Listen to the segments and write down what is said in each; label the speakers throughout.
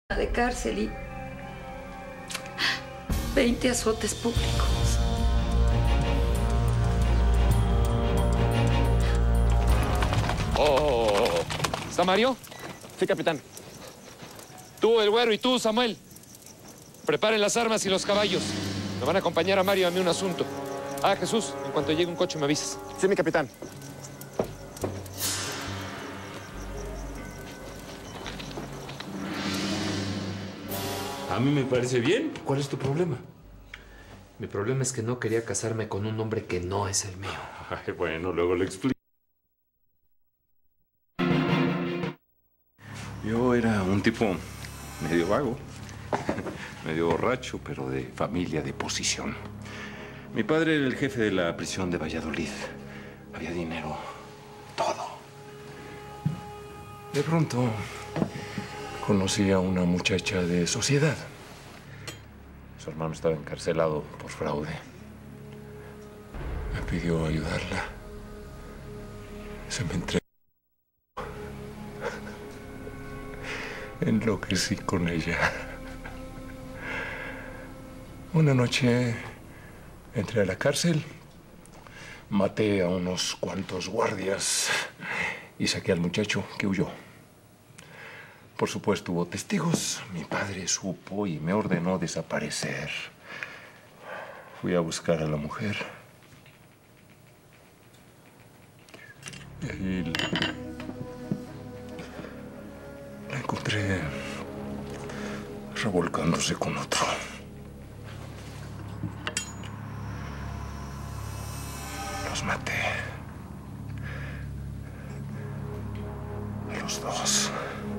Speaker 1: de cárcel y 20 azotes públicos.
Speaker 2: ¿Está Mario?
Speaker 3: Sí, capitán.
Speaker 2: Tú, el güero, y tú, Samuel. Preparen las armas y los caballos. Me van a acompañar a Mario y a mí un asunto. Ah, Jesús, en cuanto llegue un coche me avisas.
Speaker 3: Sí, mi capitán.
Speaker 4: A mí me parece bien. ¿Cuál es tu problema?
Speaker 5: Mi problema es que no quería casarme con un hombre que no es el mío.
Speaker 4: Ay, bueno, luego lo explico. Yo era un tipo medio vago, medio borracho, pero de familia de posición. Mi padre era el jefe de la prisión de Valladolid. Había dinero, todo. De pronto conocí a una muchacha de sociedad. Su hermano estaba encarcelado por fraude. Me pidió ayudarla. Se me entregó. Enloquecí con ella. Una noche entré a la cárcel, maté a unos cuantos guardias y saqué al muchacho que huyó. Por supuesto, hubo testigos. Mi padre supo y me ordenó desaparecer. Fui a buscar a la mujer. Y ahí la encontré revolcándose con otro. Los maté. A los dos.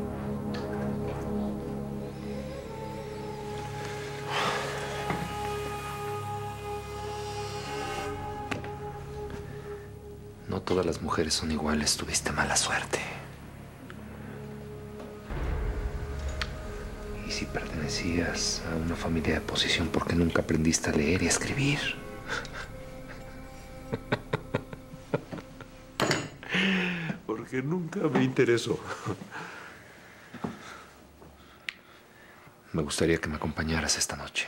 Speaker 5: No todas las mujeres son iguales. Tuviste mala suerte. Y si pertenecías a una familia de posición, ¿por qué nunca aprendiste a leer y a escribir?
Speaker 4: Porque nunca me interesó.
Speaker 5: Me gustaría que me acompañaras esta noche.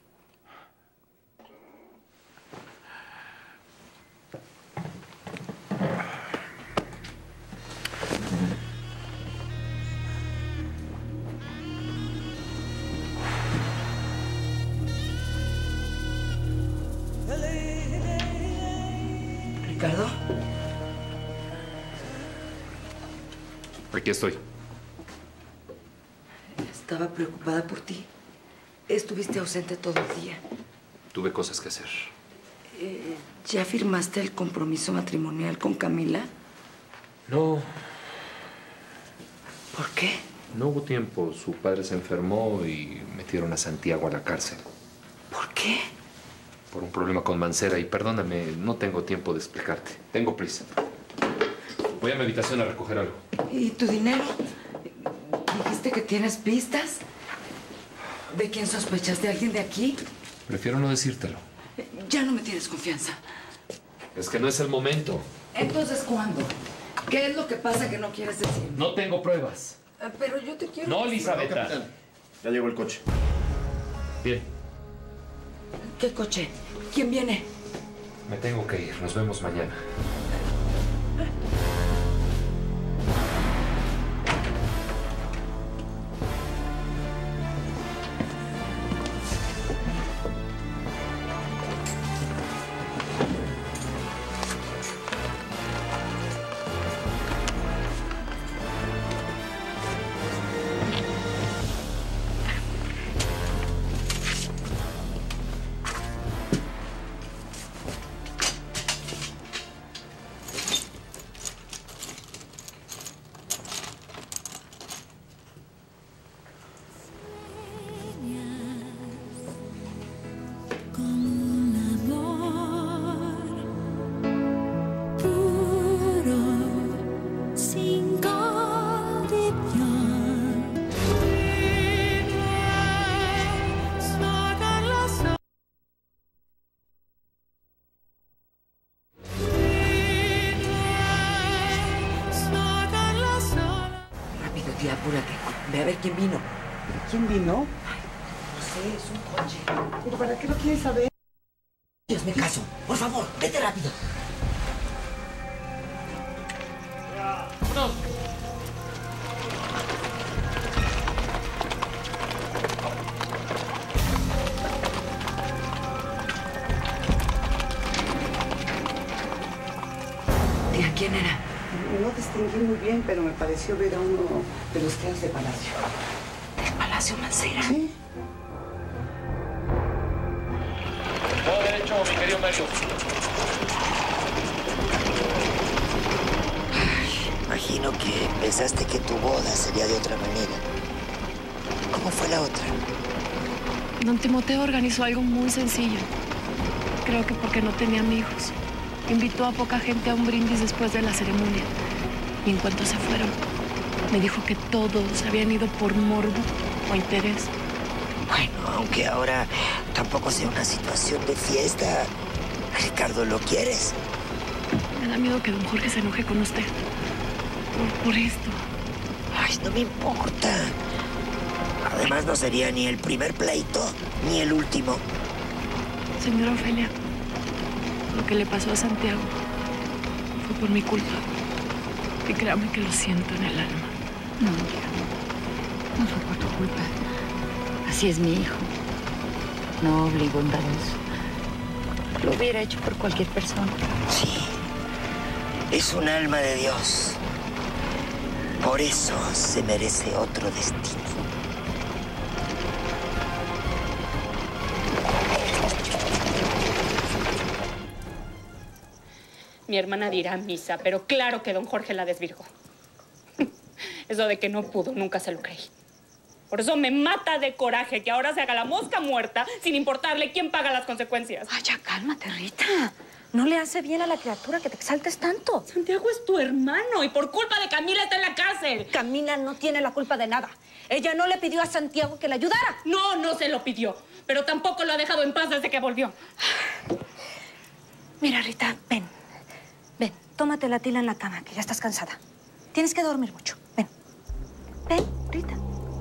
Speaker 1: ¿Ricardo?
Speaker 5: Aquí estoy.
Speaker 1: Estaba preocupada por ti. Estuviste ausente todo el día.
Speaker 5: Tuve cosas que hacer.
Speaker 1: ¿Ya firmaste el compromiso matrimonial con Camila?
Speaker 5: No,
Speaker 1: ¿Por qué?
Speaker 5: no hubo tiempo. Su padre se enfermó y metieron a Santiago a la cárcel.
Speaker 1: ¿Por qué?
Speaker 5: Por un problema con Mancera. Y perdóname, no tengo tiempo de explicarte. Tengo prisa. Voy a mi habitación a recoger algo.
Speaker 1: ¿Y tu dinero? ¿Dijiste que tienes pistas? ¿De quién sospechas? ¿De alguien de aquí?
Speaker 5: Prefiero no decírtelo.
Speaker 1: Ya no me tienes confianza.
Speaker 5: Es que no es el momento.
Speaker 1: Entonces, ¿cuándo? ¿Qué es lo que pasa que no quieres decir?
Speaker 5: No tengo pruebas.
Speaker 1: Pero yo te quiero...
Speaker 5: No, Elizabeth.
Speaker 3: Ya llegó el coche.
Speaker 5: Bien,
Speaker 1: ¿Qué coche? ¿Quién viene?
Speaker 5: me tengo que ir. Nos vemos mañana.
Speaker 1: Tía, apúrate. Ve a ver quién vino.
Speaker 6: ¿Quién vino?
Speaker 1: No sé, es un coche.
Speaker 6: ¿Pero para qué lo quieres saber?
Speaker 1: Hazme caso. Por favor, vete rápido.
Speaker 2: ¡Vámonos!
Speaker 1: Tía, ¿quién era?
Speaker 6: No distinguí muy bien, pero me pareció ver a uno de los criados de palacio.
Speaker 1: ¿Del Palacio Mancera?
Speaker 6: ¿Sí?
Speaker 2: Todo derecho, mi querido Mario.
Speaker 7: Imagino que pensaste que tu boda sería de otra manera. ¿Cómo fue la otra?
Speaker 8: Don Timoteo organizó algo muy sencillo. Creo que porque no tenía amigos. Invitó a poca gente a un brindis después de la ceremonia. Y en cuanto se fueron, me dijo que todos habían ido por morbo o interés.
Speaker 7: Bueno, aunque ahora tampoco sea una situación de fiesta. Ricardo, ¿lo quieres?
Speaker 8: Me da miedo que don Jorge se enoje con usted. Por esto.
Speaker 7: Ay, no me importa. Además, no sería ni el primer pleito, ni el último.
Speaker 8: Señora Ofelia, lo que le pasó a Santiago fue por mi culpa. Y créame que lo siento en el alma.
Speaker 1: No, hija. No fue por tu culpa. Así es mi hijo. Noble y bondadoso. Lo hubiera hecho por cualquier persona.
Speaker 7: Sí. Es un alma de Dios. Por eso se merece otro destino.
Speaker 9: Mi hermana dirá misa, pero claro que don Jorge la desvirgó. Eso de que no pudo, nunca se lo creí. Por eso me mata de coraje que ahora se haga la mosca muerta sin importarle quién paga las consecuencias.
Speaker 10: Ay, ya cálmate, Rita. No le hace bien a la criatura que te exaltes tanto.
Speaker 9: Santiago es tu hermano y por culpa de Camila está en la cárcel.
Speaker 10: Camila no tiene la culpa de nada. Ella no le pidió a Santiago que la ayudara.
Speaker 9: No, no se lo pidió, pero tampoco lo ha dejado en paz desde que volvió.
Speaker 10: Mira, Rita, ven. Ven, tómate la tila en la cama, que ya estás cansada. Tienes que dormir mucho. Ven. Ven, Rita.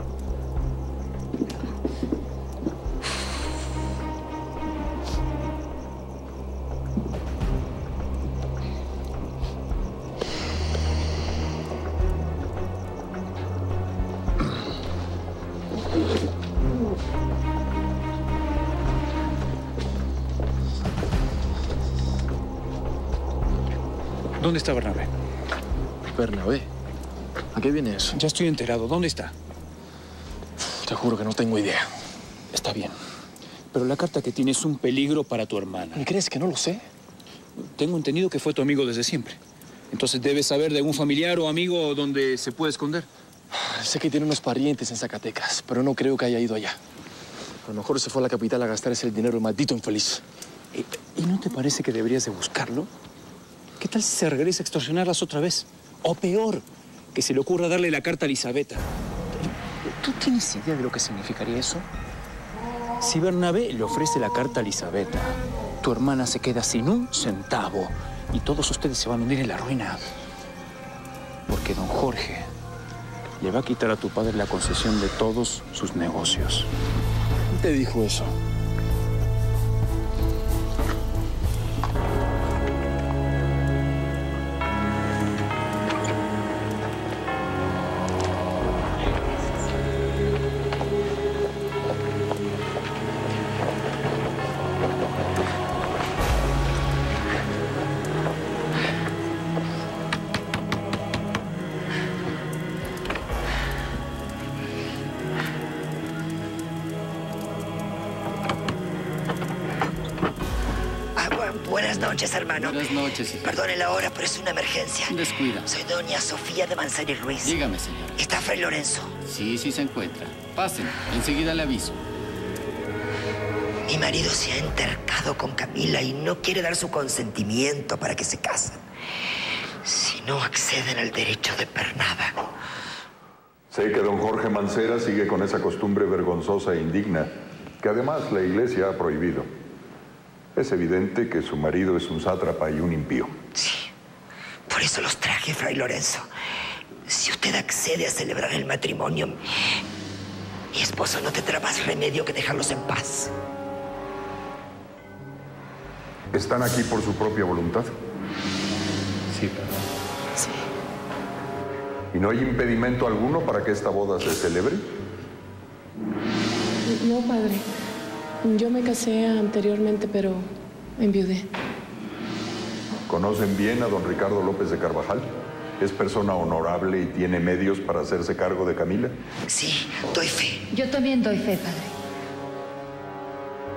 Speaker 11: ¿Dónde está Bernabé?
Speaker 3: Bernabé. ¿A qué viene eso?
Speaker 11: Ya estoy enterado. ¿Dónde está?
Speaker 3: Te juro que no tengo idea.
Speaker 11: Está bien. Pero la carta que tiene es un peligro para tu hermana.
Speaker 3: ¿Y crees que no lo sé?
Speaker 11: Tengo entendido que fue tu amigo desde siempre. Entonces debes saber de algún familiar o amigo donde se puede esconder.
Speaker 3: Sé que tiene unos parientes en Zacatecas, pero no creo que haya ido allá. A lo mejor se fue a la capital a gastar ese dinero, maldito infeliz.
Speaker 11: ¿Y no te parece que deberías de buscarlo? ¿Qué tal si se regresa a extorsionarlas otra vez? O peor, que se le ocurra darle la carta a Elizabeth. ¿Tú tienes idea de lo que significaría eso? Si Bernabé le ofrece la carta a Elizabeth, tu hermana se queda sin un centavo y todos ustedes se van a hundir en la ruina. Porque don Jorge le va a quitar a tu padre la concesión de todos sus negocios.
Speaker 3: ¿Quién te dijo eso?
Speaker 7: Buenas noches, hermano.
Speaker 12: Buenas noches, hijo.
Speaker 7: Perdone la hora, pero es una emergencia.
Speaker 12: Descuida.
Speaker 7: Soy doña Sofía de Mancera y Ruiz.
Speaker 12: Dígame, señor.
Speaker 7: ¿Está Fray Lorenzo?
Speaker 12: Sí, sí se encuentra. Pasen, enseguida le aviso.
Speaker 7: Mi marido se ha entercado con Camila y no quiere dar su consentimiento para que se casen. Si no acceden al derecho de pernada.
Speaker 13: Sé que don Jorge Mancera sigue con esa costumbre vergonzosa e indigna, que además la Iglesia ha prohibido. Es evidente que su marido es un sátrapa y un impío.
Speaker 7: Sí, por eso los traje, Fray Lorenzo. Si usted accede a celebrar el matrimonio, Mi esposo no tendrá más remedio que dejarlos en paz.
Speaker 13: ¿Están aquí por su propia voluntad?
Speaker 5: Sí, padre.
Speaker 8: Sí.
Speaker 13: ¿Y no hay impedimento alguno para que esta boda se celebre?
Speaker 8: No, padre. Yo me casé anteriormente, pero enviudé.
Speaker 13: ¿Conocen bien a don Ricardo López de Carvajal? ¿Es persona honorable y tiene medios para hacerse cargo de Camila?
Speaker 7: Sí, doy fe.
Speaker 1: Yo también doy fe, padre.